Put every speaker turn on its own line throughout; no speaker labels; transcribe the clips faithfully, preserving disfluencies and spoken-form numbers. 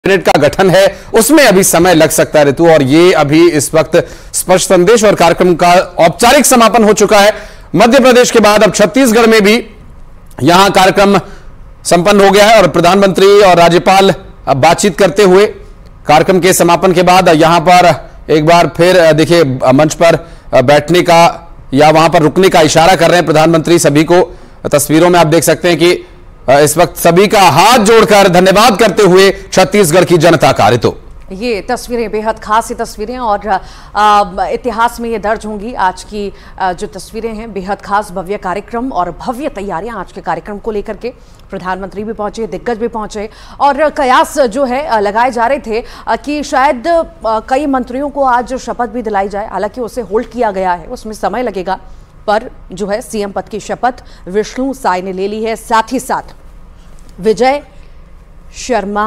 Cabinet का गठन है उसमें अभी समय लग सकता है ऋतु, और ये अभी इस वक्त स्पष्ट संदेश और कार्यक्रम का औपचारिक समापन हो चुका है। मध्य प्रदेश के बाद अब छत्तीसगढ़ में भी यहां कार्यक्रम संपन्न हो गया है और प्रधानमंत्री और राज्यपाल अब बातचीत करते हुए कार्यक्रम के समापन के बाद यहां पर एक बार फिर देखिए मंच पर बैठने का या वहां पर रुकने का इशारा कर रहे हैं प्रधानमंत्री सभी को। तस्वीरों में आप देख सकते हैं कि इस वक्त सभी का हाथ जोड़कर धन्यवाद करते हुए छत्तीसगढ़ की जनता का। ऋतु,
ये तस्वीरें बेहद खास तस्वीरें और आ, इतिहास में ये दर्ज होंगी। आज की आ, जो तस्वीरें हैं बेहद खास, भव्य कार्यक्रम और भव्य तैयारियां आज के कार्यक्रम को लेकर के। प्रधानमंत्री भी पहुंचे, दिग्गज भी पहुंचे और कयास जो है लगाए जा रहे थे कि शायद कई मंत्रियों को आज शपथ भी दिलाई जाए। हालांकि उसे होल्ड किया गया है, उसमें समय लगेगा, पर जो है सीएम पद की शपथ विष्णु साय ने ले ली है। साथ ही साथ विजय शर्मा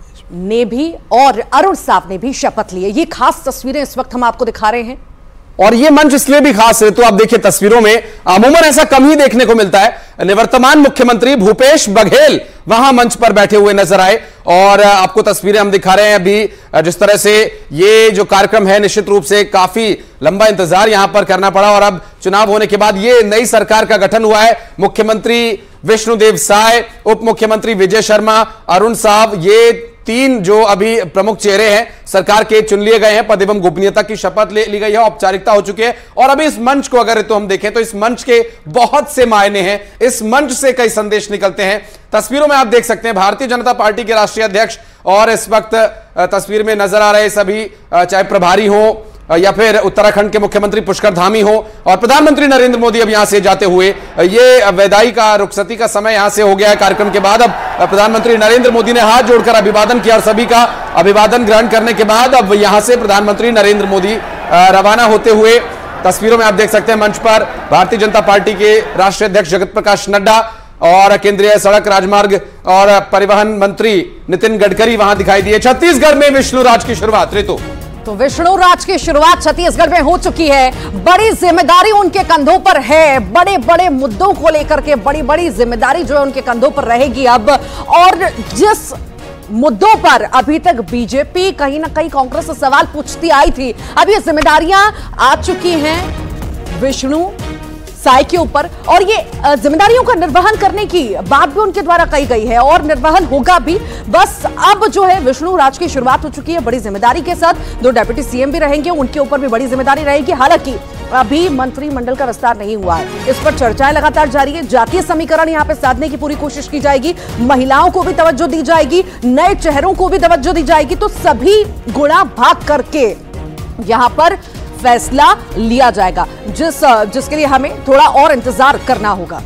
ने भी और अरुण साव ने भी शपथ ली है। ये खास तस्वीरें इस वक्त हम आपको दिखा रहे हैं
और ये मंच इसलिए भी खास है तो आप देखिए तस्वीरों में अमूमन ऐसा कम ही देखने को मिलता है। निवर्तमान मुख्यमंत्री भूपेश बघेल वहां मंच पर बैठे हुए नजर आए और आपको तस्वीरें हम दिखा रहे हैं। अभी जिस तरह से ये जो कार्यक्रम है निश्चित रूप से काफी लंबा इंतजार यहां पर करना पड़ा और अब चुनाव होने के बाद ये नई सरकार का गठन हुआ है। मुख्यमंत्री विष्णुदेव साय, उप मुख्यमंत्री विजय शर्मा, अरुण साव, ये तीन जो अभी प्रमुख चेहरे हैं सरकार के चुन लिए गए हैं। पद एवं गोपनीयता की शपथ ले ली गई है, औपचारिकता हो चुकी है और अभी इस मंच को अगर तो हम देखें तो इस मंच के बहुत से मायने हैं, इस मंच से कई संदेश निकलते हैं। तस्वीरों में आप देख सकते हैं भारतीय जनता पार्टी के राष्ट्रीय अध्यक्ष और इस वक्त तस्वीर में नजर आ रहे सभी, चाहे प्रभारी हो या फिर उत्तराखंड के मुख्यमंत्री पुष्कर धामी हो और प्रधानमंत्री नरेंद्र मोदी अब यहां से जाते हुए, ये विदाई का रुखसती का समय यहां से हो गया है। कार्यक्रम के बाद अब प्रधानमंत्री नरेंद्र मोदी ने हाथ जोड़कर अभिवादन किया और सभी का अभिवादन ग्रहण करने के बाद अब यहां से प्रधानमंत्री नरेंद्र मोदी रवाना होते हुए तस्वीरों में आप देख सकते हैं मंच पर भारतीय जनता पार्टी के राष्ट्रीय अध्यक्ष जगत प्रकाश नड्डा और केंद्रीय सड़क राजमार्ग और परिवहन मंत्री नितिन गडकरी वहां दिखाई दिए। छत्तीसगढ़ में विष्णु राज की शुरुआत। ऋतु,
तो विष्णु राज की शुरुआत छत्तीसगढ़ में हो चुकी है। बड़ी जिम्मेदारी उनके कंधों पर है, बड़े बड़े मुद्दों को लेकर के बड़ी बड़ी जिम्मेदारी जो है उनके कंधों पर रहेगी अब। और जिस मुद्दों पर अभी तक बीजेपी कहीं ना कहीं कांग्रेस से सवाल पूछती आई थी, अब ये जिम्मेदारियां आ चुकी हैं विष्णु साय के ऊपर और ये जिम्मेदारियों का निर्वहन करने की बात भी उनके द्वारा कही गई है और निर्वहन होगा भी। बस अब जो है विष्णु राज की शुरुआत हो चुकी है बड़ी जिम्मेदारी के साथ। दो डेप्यूटी सीएम भी रहेंगे, उनके ऊपर भी बड़ी जिम्मेदारी रहेगी। हालांकि अभी मंत्रिमंडल का विस्तार नहीं हुआ है, इस पर चर्चाएं लगातार जारी है। जातीय समीकरण यहाँ पे साधने की पूरी कोशिश की जाएगी, महिलाओं को भी तवज्जो दी जाएगी, नए चेहरों को भी तवज्जो दी जाएगी। तो सभी गुणा भाग करके यहाँ पर फैसला लिया जाएगा, जिस जिसके लिए हमें थोड़ा और इंतजार करना होगा।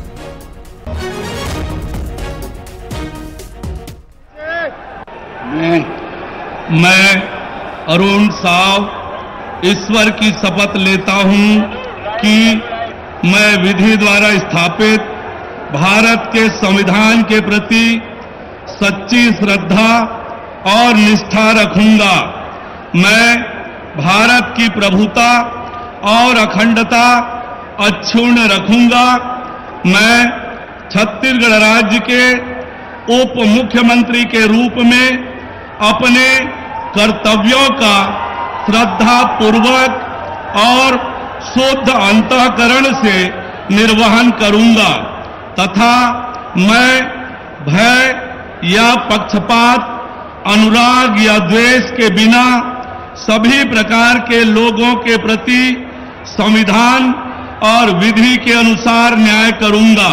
मैं, मैं अरुण साव ईश्वर की शपथ लेता हूं कि मैं विधि द्वारा स्थापित भारत के संविधान के प्रति सच्ची श्रद्धा और निष्ठा रखूंगा। मैं भारत की प्रभुता और अखंडता अक्षुण्ण रखूंगा। मैं छत्तीसगढ़ राज्य के उप मुख्यमंत्री के रूप में अपने कर्तव्यों का श्रद्धा पूर्वक और शुद्ध अंतःकरण से निर्वहन करूंगा तथा मैं भय या पक्षपात, अनुराग या द्वेष के बिना सभी प्रकार के लोगों के प्रति संविधान और विधि के अनुसार न्याय करूंगा।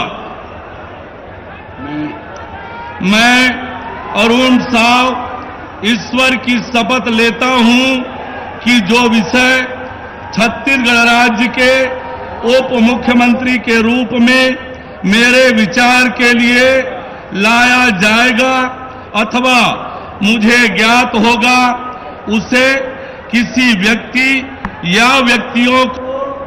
मैं अरुण साव ईश्वर की शपथ लेता हूं कि जो विषय छत्तीसगढ़ राज्य के उप मुख्यमंत्री के रूप में मेरे विचार के लिए लाया जाएगा अथवा मुझे ज्ञात होगा, उसे किसी व्यक्ति या व्यक्तियों को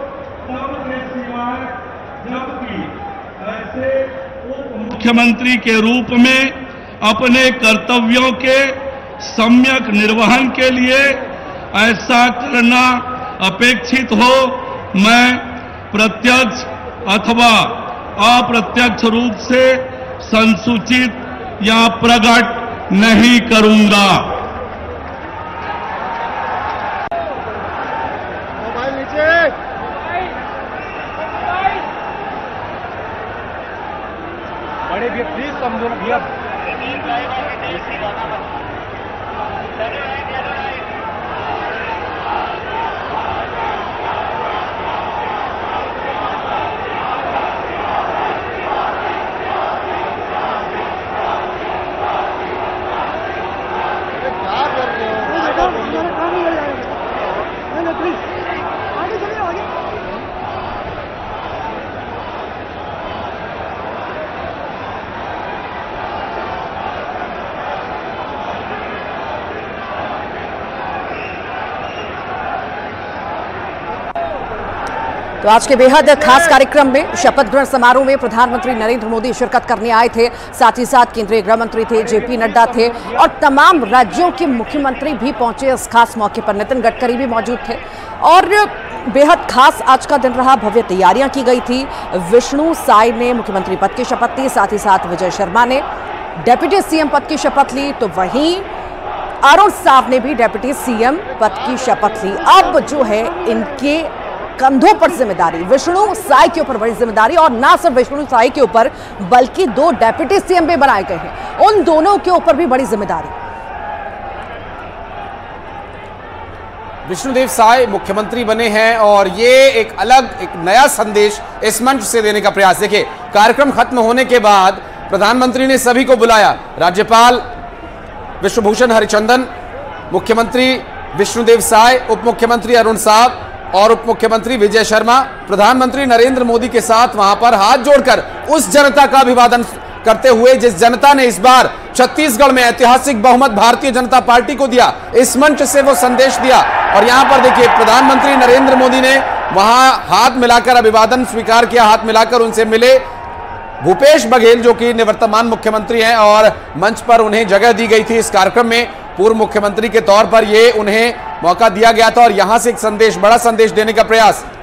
जबकि ऐसे उप मुख्यमंत्री के रूप में अपने कर्तव्यों के सम्यक निर्वहन के लिए ऐसा करना अपेक्षित हो, मैं प्रत्यक्ष अथवा अप्रत्यक्ष रूप से संसूचित या प्रकट नहीं करूंगा।
तो आज के बेहद खास कार्यक्रम में शपथ ग्रहण समारोह में प्रधानमंत्री नरेंद्र मोदी शिरकत करने आए थे। साथ ही साथ केंद्रीय गृह मंत्री थे, जेपी नड्डा थे और तमाम राज्यों के मुख्यमंत्री भी पहुंचे इस खास मौके पर। नितिन गडकरी भी मौजूद थे और बेहद खास आज का दिन रहा। भव्य तैयारियां की गई थी। विष्णु साय ने मुख्यमंत्री पद की शपथ ली, साथ ही साथ विजय शर्मा ने डेप्यूटी सीएम पद की शपथ ली, तो वहीं अरुण साव ने भी डेप्यूटी सीएम पद की शपथ ली। अब जो है इनके कंधों पर जिम्मेदारी, विष्णु साय के ऊपर बड़ी जिम्मेदारी, और ना सिर्फ विष्णु साय के ऊपर बल्कि दो डेप्यूटी सीएम भी बनाए गए हैं, उन दोनों के ऊपर भी बड़ी जिम्मेदारी।
विष्णुदेव साय मुख्यमंत्री बने हैं और ये एक अलग एक नया संदेश इस मंच से देने का प्रयास। देखिए, कार्यक्रम खत्म होने के बाद प्रधानमंत्री ने सभी को बुलाया। राज्यपाल विश्वभूषण हरिचंदन, मुख्यमंत्री विष्णुदेव साय, उप मुख्यमंत्री अरुण साव और उप मुख्यमंत्री विजय शर्मा प्रधानमंत्री नरेंद्र मोदी के साथ वहां पर हाथ जोड़कर उस जनता का अभिवादन करते हुए जिस जनता ने इस बार छत्तीसगढ़ में ऐतिहासिक बहुमत भारतीय जनता पार्टी को दिया, इस मंच से वो संदेश दिया। और यहां पर देखिए, प्रधानमंत्री नरेंद्र मोदी ने वहां हाथ मिलाकर अभिवादन स्वीकार किया, हाथ मिलाकर उनसे मिले। भूपेश बघेल जो कि निवर्तमान मुख्यमंत्री हैं और मंच पर उन्हें जगह दी गई थी इस कार्यक्रम में, पूर्व मुख्यमंत्री के तौर पर ये उन्हें मौका दिया गया था और यहां से एक संदेश, बड़ा संदेश देने का प्रयास